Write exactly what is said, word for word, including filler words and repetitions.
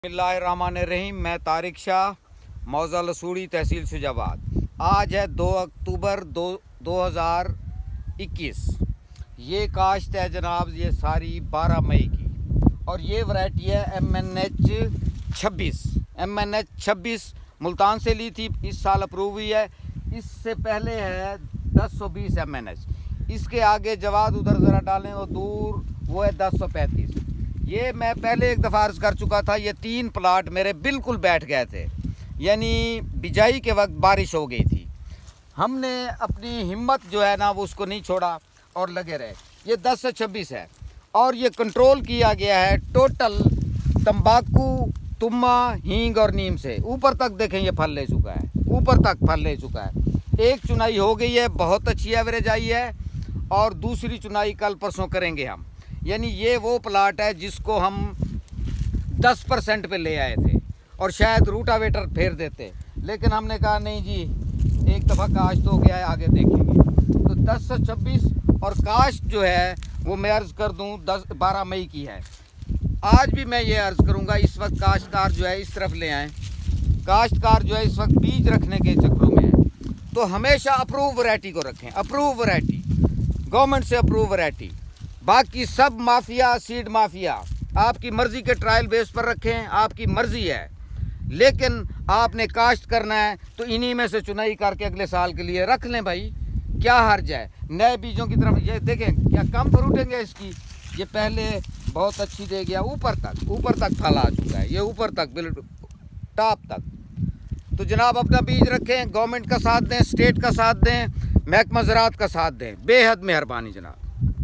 बिस्मिल्लाहिर्रहमानिर्रहीम। मैं तारिक शाह, मौज़ा लसूड़ी, तहसील शुजाबाद। आज है दो अक्टूबर दो दो हज़ार इक्कीस। ये काश्त है जनाब, ये सारी बारह मई की, और ये वैरायटी है एम एन एच छब्बीस। एम एन एच छब्बीस मुल्तान से ली थी, इस साल अप्रूव हुई है। इससे पहले है दस सौ बीस एम एन एच। इसके आगे जवाद उधर ज़रा डालें, वो दूर, वो है दस सौ पैंतीस। ये मैं पहले एक दफ़ा अर्ज़ कर चुका था। ये तीन प्लाट मेरे बिल्कुल बैठ गए थे, यानी बिजाई के वक्त बारिश हो गई थी। हमने अपनी हिम्मत जो है ना वो उसको नहीं छोड़ा और लगे रहे। ये दस से छब्बीस है, और ये कंट्रोल किया गया है टोटल तंबाकू, तुम्मा, हींग और नीम से। ऊपर तक देखें ये फल ले चुका है, ऊपर तक फल ले चुका है। एक चुनाई हो गई है, बहुत अच्छी एवरेज आई है, और दूसरी चुनाई कल परसों करेंगे हम। यानी ये वो प्लाट है जिसको हम दस परसेंट पे ले आए थे, और शायद रूटावेटर फेर देते, लेकिन हमने कहा नहीं जी, एक दफ़ा काश्त हो गया है, आगे देखेंगे। तो दस से छब्बीस, और काश्त जो है वो मैं अर्ज़ कर दूं दस बारह मई की है। आज भी मैं ये अर्ज़ करूंगा, इस वक्त काश्तकार जो है इस तरफ ले आएँ। काश्तकार जो है इस वक्त बीज रखने के चक्करों में है, तो हमेशा अप्रूव वैरायटी को रखें। अप्रूव वैरायटी, गवर्नमेंट से अप्रूव वैरायटी। बाकी सब माफिया, सीड माफिया, आपकी मर्ज़ी के ट्रायल बेस पर रखें, आपकी मर्ज़ी है, लेकिन आपने काश्त करना है तो इन्हीं में से चुनाई करके अगले साल के लिए रख लें भाई, क्या हर्ज है। नए बीजों की तरफ ये देखें, क्या कम फ्रूटेंगे इसकी। ये पहले बहुत अच्छी दे गया, ऊपर तक ऊपर तक फल आ चुका है, ये ऊपर तक बिल्कुल टॉप तक। तो जनाब अपना बीज रखें, गवर्नमेंट का साथ दें, स्टेट का साथ दें, महकमा ज़राअत का साथ दें। बेहद मेहरबानी जनाब।